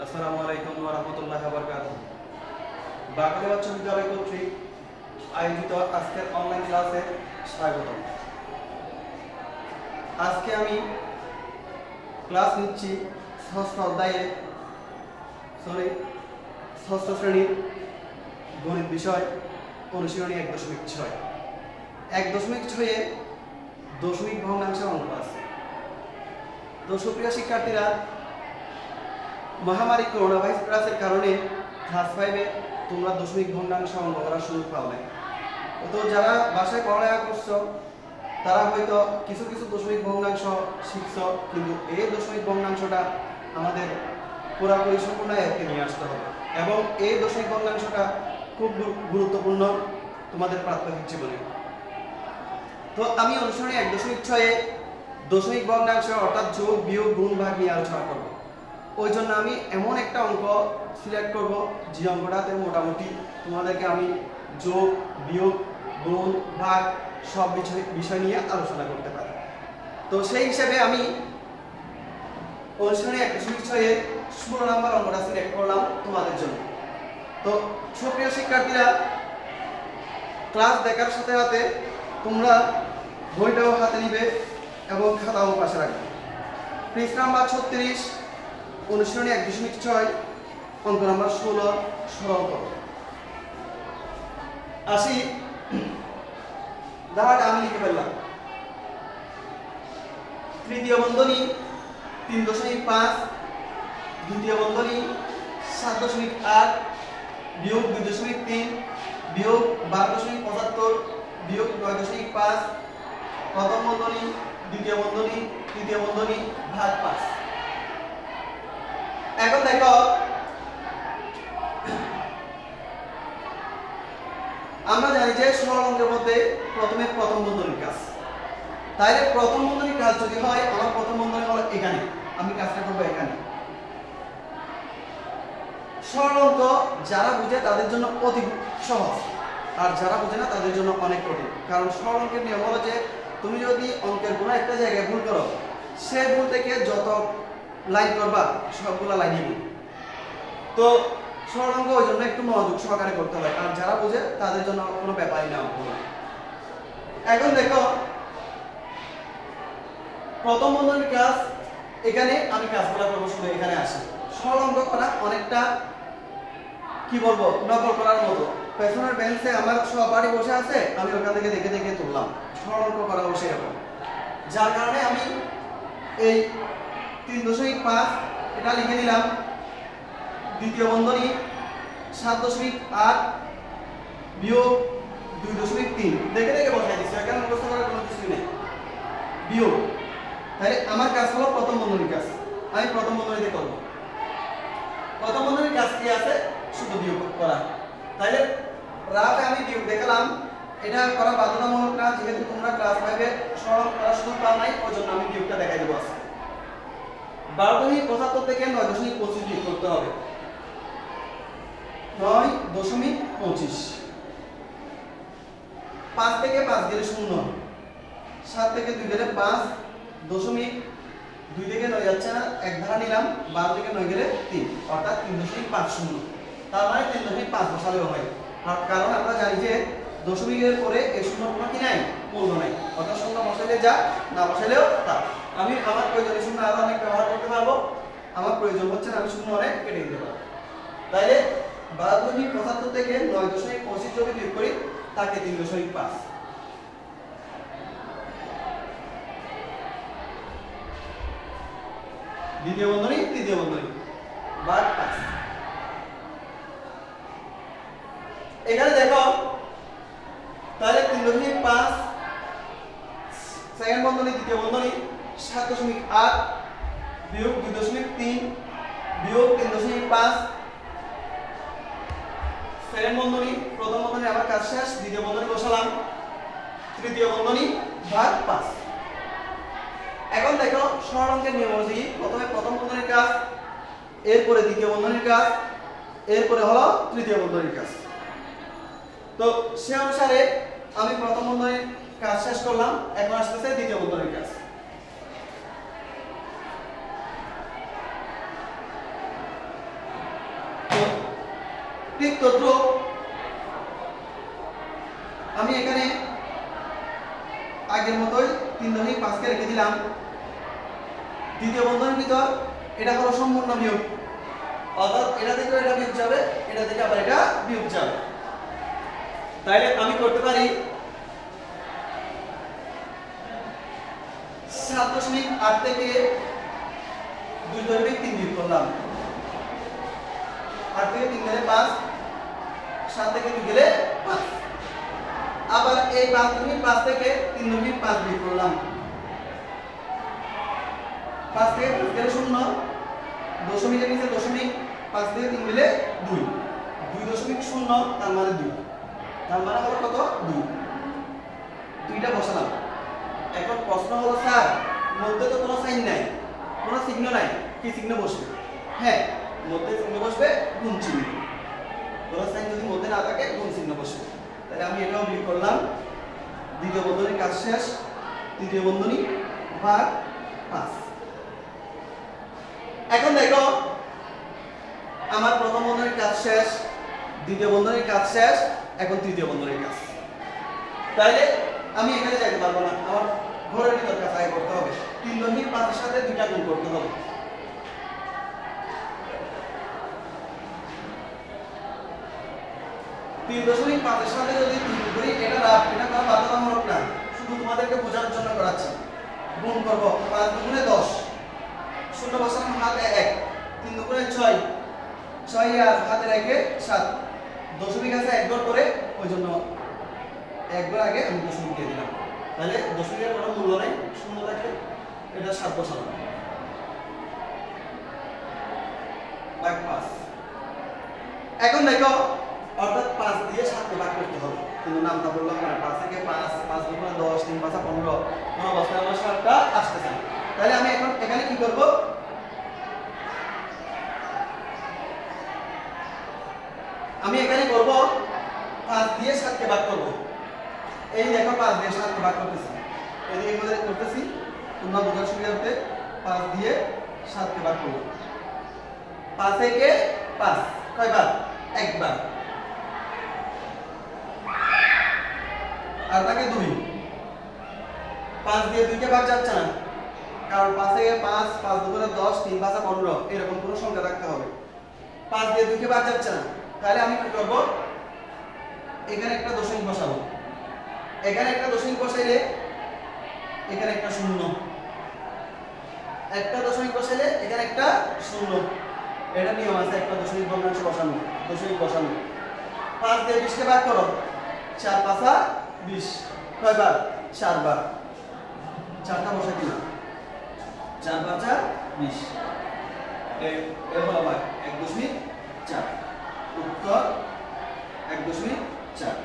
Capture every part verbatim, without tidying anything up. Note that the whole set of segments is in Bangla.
আসসালামু আলাইকুম ওয়া রাহমাতুল্লাহি ওয়া বারাকাতুহু। বাগড়া উচ্চ বিদ্যালয় কর্তৃক আয়োজিত আজকের অনলাইন ক্লাসে স্বাগতম। আজকে আমি ক্লাস নিচ্ছি ষষ্ঠ অধ্যায়ে সরি ষষ্ঠ শ্রেণীর গণিত বিষয় অনুশীলনী এক দশমিক ছয় এক দশমিক ছয়ে দশমিক ভগ্নাংশের অঙ্ক আছে। তো সুপ্রিয় শিক্ষার্থীরা, মহামারী করোনা ভাইরাসের কারণে ক্লাস ফাইভে তোমরা দশমিক ভগ্নাংশ অঙ্ক করার সুযোগ পাও না। তো যারা বাসায় পড়ালেখা করছো তারা হয়তো কিছু কিছু দশমিক ভগ্নাংশ শিখছ, কিন্তু এই দশমিক ভগ্নাংশটা আমাদের পুরোপুরি সম্পূর্ণ আয়ত্তে নিয়ে আসতে হবে এবং এই দশমিক ভগ্নাংশটা খুব গুরুত্বপূর্ণ তোমাদের প্রাত্যহিক জীবনে। তো আমি অনুসরণে এক দশমিক ছয়ে দশমিক ভগ্নাংশ অর্থাৎ যোগ বিয়োগ গুণ ভাগ নিয়ে আলোচনা করবো। ওই জন্য আমি এমন একটা অঙ্ক সিলেক্ট করব যে অঙ্কটাতে মোটামুটি তোমাদেরকে আমি যোগ বিয়োগ গুণ ভাগ সব বিষয় বিষয় নিয়ে আলোচনা করতে পারি। তো সেই হিসেবে আমি অনুশীলনী এক দশমিক ছয়ে ষোলো নম্বর অঙ্কটা সিলেক্ট করলাম তোমাদের জন্য। তো সুপ্রিয় শিক্ষার্থীরা, ক্লাস দেখার সাথে সাথে তোমরা বইটাও হাতে নিবে এবং খাতাও পাশে রাখবে। পৃষ্ঠা নাম্বার ছত্রিশ, অনুশীলনী এক দশমিক ছয়, অঙ্ক নাম্বার ষোলো, সরল করো। আসি, ধারাটা আমি লিখে ফেললাম। তৃতীয় বন্ধনী তিন দশমিক পাঁচ, দ্বিতীয় বন্ধনী সাত দশমিক আট, বিয়োগ দুই দশমিক তিন, বিয়োগ বারো দশমিক পঁচাত্তর, বিয়োগ নয় দশমিক পাঁচ, প্রথম বন্ধনী দ্বিতীয় বন্ধনী তৃতীয় বন্ধনী ভাগ পাঁচ। এখন দেখো, আমরা জানি যে সরল অঙ্কের মধ্যে প্রথমে প্রথম বন্ধনীর কাজ। তাইলে প্রথম বন্ধনীর কাজ যদি হয়, আমার প্রথম বন্ধনী হলো এখানে, আমি কাজটা করবো এখানে। সরল অঙ্ক যারা বুঝে তাদের জন্য অতি সহজ, আর যারা বুঝে না তাদের জন্য অনেক কঠিন। কারণ সরল অঙ্কের নিয়ম হলো যে তুমি যদি অঙ্কের কোনো একটা জায়গায় ভুল করো, সে ভুল থেকে যত লাইন করবা সবগুলা লাইনই ভুল। তো সরল অঙ্ক ওই জন্য একটু মনোযোগ সহকারে করতে হয়, আর যারা বুঝে তাদের জন্য কোনো ব্যাপারই না। এখন দেখো, প্রথম বন্ধনীর কাজ এখানে আমি কাজগুলা করবো, শুধু এখানে আসি। সরল অঙ্ক করা অনেকটা কি বলবো, নকল করার মতো। পেছনের বেঞ্চে আমার সহপাঠী বসে আছে, আমি ওখান থেকে দেখে দেখে তুললাম। সরল অঙ্ক করা বসে এরকম, যার কারণে আমি এই তিন দশমিক পাঁচ এটা লিখে দিলাম। দ্বিতীয় বন্ধনী সাত দশমিক আট, বিয়োগ দুই দশমিক তিন, দেখে দেখে বসাই দিচ্ছি, এখানে মুখস্থ করার কোনো কিছু নেই। বিয়োগ, তাহলে আমার কাজ হলো প্রথম বন্ধনীর কাজ, আমি প্রথম বন্ধনীতে করব। প্রথম বন্ধনীর কাজ কি আছে, শুধু বিয়োগ করা। তাহলে রাতে আমি বিয়োগ দেখালাম, এটা করা বাধ্যতামূলক না, যেহেতু তোমরা ক্লাস ফাইভে সরল করার সুযোগ পাও নাই, ওই জন্য আমি বিয়োগটা দেখাই দেবো। আছে বারো দশমিক পঁচাত্তর থেকে নয় দশমিক পঁচিশ বিয়োগ করতে হবে। নয় দশমিক পঁচিশ, পাঁচ থেকে পাঁচ গেলে শূন্য, সাত থেকে দুই গেলে পাঁচ, দশমিক দুই থেকে নয় যাচ্ছে না, এক ধারা নিলাম, বারো থেকে নয় গেলে তিন, অর্থাৎ তিন দশমিক পাঁচ শূন্য। তার মানে তিন দশমিক পাঁচ বসালেও হয়, কারণ আমরা জানি যে দশমিকের পরে এই শূন্য কোনো কি নাই, মূল্য নাই, অর্থাৎ শূন্য বসাইলে যা, না বসাইলেও তা। আমি আমার প্রয়োজনে শূন্য আরো অনেক ব্যবহার করতে পারবো, আমার প্রয়োজন হচ্ছে না আমি শূন্য অনেক কেটে দিতে পারবো। তাইলে বারো দশমিক পঁচাত্তর থেকে নয় দশমিক পঁচিশ যদি বিয়োগ করি, তাকে তিন দশমিক পাঁচ। দ্বিতীয় বন্ধনী তৃতীয় বন্ধনী ভাগ পাঁচ। এখানে দেখো, তাহলে তিন দশমিক পাঁচ, সেকেন্ড বন্ধনী দ্বিতীয় বন্ধনী সাত দশমিক আট, বিয়োগ দুই দশমিক তিন, বিয়োগ তিন দশমিক পাঁচ, সেকেন্ড বন্ধনী প্রথম বন্ধনী আমার কাজ শেষ, দ্বিতীয় বন্ধনী বসালাম, তৃতীয় বন্ধনী ভাগ পাঁচ। এখন দেখো, সরল অঙ্কের নিয়ম অনুযায়ী প্রথমে প্রথম বন্ধনীর কাজ, এরপরে দ্বিতীয় বন্ধনীর কাজ, এরপরে হলো তৃতীয় বন্ধনীর কাজ। তো সে অনুসারে আমি প্রথম বন্ধনীর কাজ শেষ করলাম, এখন আসতেছে দ্বিতীয় বন্ধনীর কাজ। ঠিক তদ্রুপ আমি এখানে আগের মতোই তিন দশমিক পাঁচকে রেখে দিলাম। দ্বিতীয় বন্ধনীর ভিতর এটা হলো সম্পূর্ণ বিয়োগ, অর্থাৎ এটা থেকে এটা বিয়োগ যাবে, এটা থেকে আবার এটা বিয়োগ যাবে। তাইলে আমি করতে পারি সাত দশমিক আট থেকে দুই দশমিক তিন বিয়োগ করলাম। আট থেকে তিন গেলে পাঁচ, সাত থেকে দুই গেলে পাঁচ। আবার এই পাঁচ দশমিক পাঁচ থেকে তিন দশমিক পাঁচ বিয়োগ করলাম। পাঁচ থেকে পাঁচ গেলে শূন্য, দশমিকের নিচে দশমিক, পাঁচ থেকে তিন গেলে দুই, দুই দশমিক শূন্য, তার মানে দুই, তার মানে হলো কত? দুই। দুইটা বসালাম। এখন প্রশ্ন হলো স্যার মধ্যে তো কোনো সাইন নাই, কোনো চিহ্ন নাই, কি চিহ্ন বসবে? হ্যাঁ, মধ্যে চিহ্ন বসবে গুণ চিহ্ন। কোনো সাইন যদি মধ্যে না থাকে গুণ চিহ্ন বসবে। তাহলে আমি এটাও বিয়োগ করলাম। দ্বিতীয় বন্ধনীর কাজ শেষ। তৃতীয় বন্ধনী ভাগ পাঁচ। এখন দেখো আমার প্রথম বন্ধনীর কাজ শেষ, দ্বিতীয় বন্ধনীর কাজ শেষ, এখন তৃতীয় বন্ধনীর কাজ। তাইলে আমি এখানে যাইতে পারবো না, আমার ঘরের ভিতর কাজ আগে করতে হবে। তিন দশমিক পাঁচের সাথে দুইটা গুণ করতে হবে। তিন দশমিক পাঁচের সাথে যদি তিন করি, এটা রাফ, এটা কোনো বাধ্যতামূলক না, শুধু তোমাদেরকে বোঝার জন্য করাচ্ছি। গুণ করব, পাঁচ দুগুণে দশ, শূন্য বসালাম হাতে এক, তিন দুগুণে ছয়, ছয় আর হাতে রেখে সাত, দশমিক আছে একবার করে, ওই জন্য একবার আগে আমি দশমিক দিয়ে দিলাম। তাহলে দশমিকের কোনো মূল্য নাই, শূন্য থাকে, এটা সাত বসালাম। ভাগ পাঁচ। এখন দেখো, অর্থাৎ পাঁচ দিয়ে সাতকে ভাগ করতে হবে, কিন্তু নামটা বললাম না। পাঁচ থেকে পাঁচ, পাঁচ দুগুণে দশ, তিন পাঁচা পনেরো, কোনো অবস্থায় আমার সাতটা আসতেছে না। তাহলে আমি এখন এখানে কি করব? আমি এখানে করব পাঁচ দিয়ে সাতকে ভাগ করব। এই দেখো পাঁচ দিয়ে সাতকে ভাগ করতেছি, এদিকে করে করতেছি, তোমরা বোঝার সুবিধার্থে পাঁচ দিয়ে সাতকে ভাগ করব। পাঁচ থেকে পাঁচ কয়বার? একবার। আর থাকে দুই। পাঁচ দিয়ে দুইকে ভাগ যাচ্ছে না, কারণ পাঁচ থেকে পাঁচ, পাঁচ দুগুণে দশ, তিন পাঁচা পনেরো, এরকম কোনো সংখ্যা রাখতে হবে। পাঁচ দিয়ে দুইকে ভাগ যাচ্ছে না, তাহলে আমি কি করব? এখানে একটা দশমিক বসাবো। এখানে একটা দশমিক বসাইলে এখানে একটা শূন্য, একটা দশমিক বসাইলে এখানে একটা শূন্য, এটা নিয়ম আছে, একটা দশমিক ভগ্নাংশ বসানো, দশমিক বসানো। পাঁচ দিয়ে বিশকে ভাগ করো, চার পাঁচা বিশ, কয়বার? চারবার। চারটা বসাই দিলাম, চার পাঁচা বিশ, এর হলো ভাগ এক দশমিক চার। উত্তর এক দশমিক চার।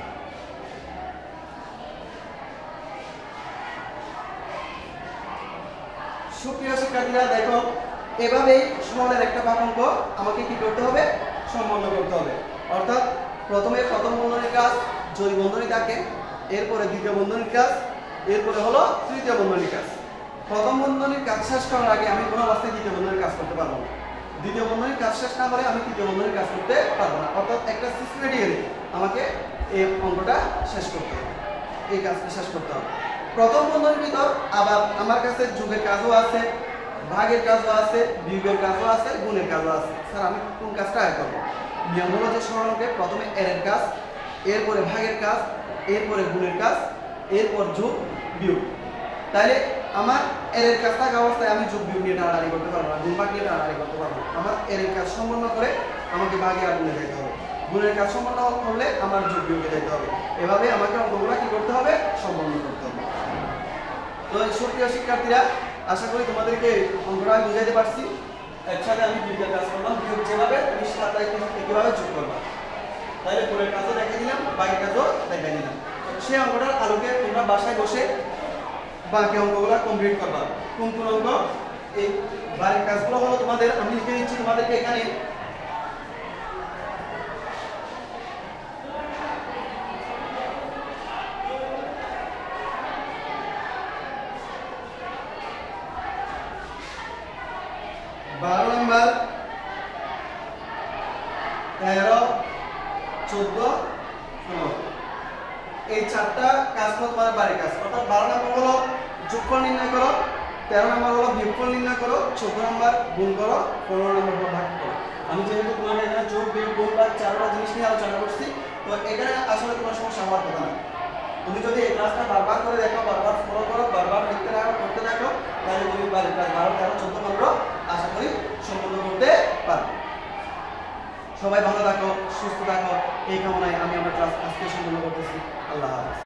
সুপ্রিয় শিক্ষার্থীরা দেখো, এভাবেই সরলের একটা পাঠাঙ্ক আমাকে কি করতে হবে? সম্পন্ন করতে হবে। অর্থাৎ প্রথমে প্রথম বন্ধনীর কাজ যদি বন্ধনী থাকে, এরপরে দ্বিতীয় বন্ধনীর কাজ, এরপরে হলো তৃতীয় বন্ধনীর কাজ। প্রথম বন্ধনীর কাজ শেষ করার আগে আমি কোনো অবস্থায় দ্বিতীয় বন্ধনীর কাজ করতে পারবো না। দ্বিতীয় বন্ধনীর কাজ শেষ না করে আমি তৃতীয় বন্ধনীর কাজ করতে পারবো না। অর্থাৎ একটা সিস্টেমেটিক্যালি আমাকে এই অঙ্কটা শেষ করতে হবে, এই কাজটা শেষ করতে হবে। প্রথম বন্ধনীর ভিতর আবার আমার কাছে যোগের কাজও আছে, ভাগের কাজও আছে, বিয়োগের কাজও আছে, গুণের কাজও আছে। স্যার আমি কোন কাজটা আগে করবো? নিয়ম হলো যে সরলকে প্রথমে এর কাজ, এরপরে ভাগের কাজ, এরপরে গুণের কাজ, এরপর যোগ বিয়োগ। তাইলে আমার এর কাজ থাকা অবস্থায় আমি যোগ বিয়োগ নিয়ে টানাটানি করতে পারবো না, গুণ ভাগ নিয়ে টানাটানি করতে পারবো না। আমার এর কাজ সম্পন্ন করে আমাকে ভাগে আর গুণে যেতে হবে, গুণের কাজ সম্পন্ন করলে আমার যোগ বিয়োগে যেতে হবে। এভাবে আমাকে অঙ্কগুলো কি করতে হবে? সম্পন্ন করতে হবে। তো সুপ্রিয় শিক্ষার্থীরা, আশা করি তোমাদেরকে অঙ্কটা আমি বুঝাইতে পারছি। একসাথে আমি বিয়োগের কাজ করলাম, বিয়োগ যেভাবে তুমি সাতাই কিভাবে যোগ করবা, তাহলে গুণের কাজও দেখে দিলাম, ভাগের কাজও দেখে দিলাম। সেই অঙ্কটার আলোকে তোমরা বাসায় বসে বাকি অঙ্কগুলো কমপ্লিট করবা। কোন কোন অঙ্ক? এই বাকি কাজগুলো হলো তোমাদের, আমি লিখে দিচ্ছি তোমাদেরকে এখানে। বারো নম্বর, তেরো, চোদ্দ, ষোলো। এই চারটা কাজ হলো তোমার বাড়ির কাজ। অর্থাৎ বারো নম্বর হলো যোগফল নির্ণয় করো, তেরো নম্বর হলো বিয়োগফল নির্ণয় করো, চোদ্দ নম্বর গুণ করো, পনেরো নম্বর হলো ভাগ করো। আমি যেহেতু তোমার এখানে যোগ বিয়োগ গুণ ভাগ চারটা জিনিস নিয়ে আলোচনা করছি, তো এখানে আসলে তোমার সমস্যা হওয়ার কথা না। তুমি যদি এই ক্লাসটা বারবার করে দেখো, বারবার ফলো করো, বারবার লিখতে থাকো, করতে থাকো, তাহলে তুমি বাড়ির ক্লাস বারো, তেরো, চোদ্দ, পনেরো আশা করি সম্পূর্ণ করতে পারবে। সবাই ভালো থাকো, সুস্থ থাকো, এই কামনায় আমি আমার ক্লাস আজকে সম্পূর্ণ করতেছি। আল্লাহ হাফেজ।